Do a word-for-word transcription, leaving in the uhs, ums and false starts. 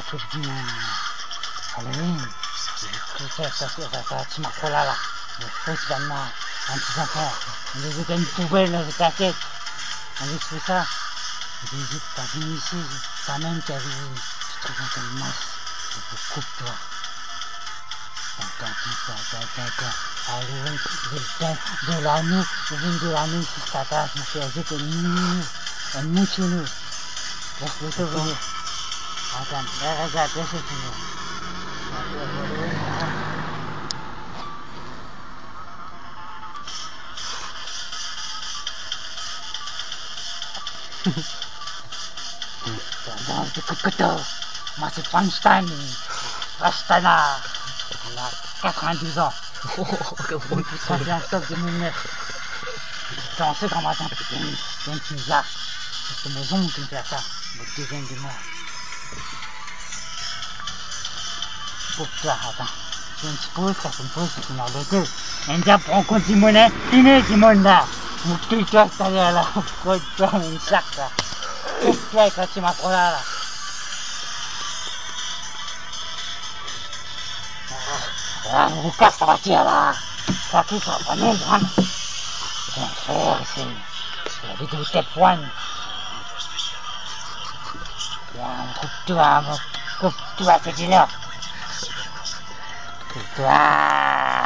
Coupe du Monde. Halloween. Ça, ça, ça, ça, tu m'as trop là, là. Le faux finalement, un petit enfant. On les jetait une poubelle dans ta tête. On les fait ça. On les jette, t'as vu ici, ta même qui a vu. Tu te trouves comme masse. Coupe-toi. Attends, attends, attends, attends. Halloween, de l'année, de l'année, si ça passe, je me fais ajouter une un mouchino. Laisse-le te venir. Attends, regarde, laisse-le te venir. Dans le coup de couteau, moi c'est Frankenstein, Rastana, il a quatre-vingt-douze ans. Oh, comment ça fait un stock de mille neuf. On sait comment attends, il y a une, il y a une pizza. C'est mes ongles qui me fait ça, des dizaines de mois. Pour toi, attends. C'est une petite pause, ça c'est une pause, c'est une heure de deux. Et bien, prends compte Simone, fini Simone là. Mon cul, toi, c'est allé là. Pourquoi tu as une sac là? Pourquoi quand tu m'as trop là là? Là, on vous casse la voiture là. Ça qui sera pas mieux, hein. Viens faire ici. La vidéo step one. Viens, coupe-toi, coupe-toi, c'est du là. Coupe-toi.